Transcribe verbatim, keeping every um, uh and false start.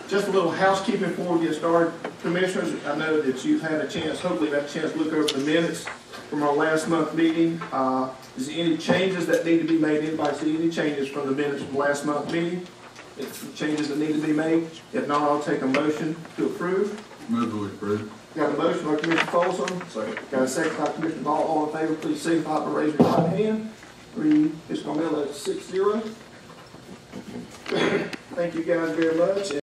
just a little housekeeping before we get started. Commissioners, I know that you've had a chance, hopefully had a chance to look over the minutes from our last month meeting. Uh, is there any changes that need to be made? Anybody see any changes from the minutes from last month meeting? If changes that need to be made? If not, I'll take a motion to approve. Move to approve. Got a motion by Commissioner Folsom. Sorry. Got a second by Commissioner Ball. All in favor, please signify by raising your right hand. Three, it's going to be six zero. Thank you guys very much.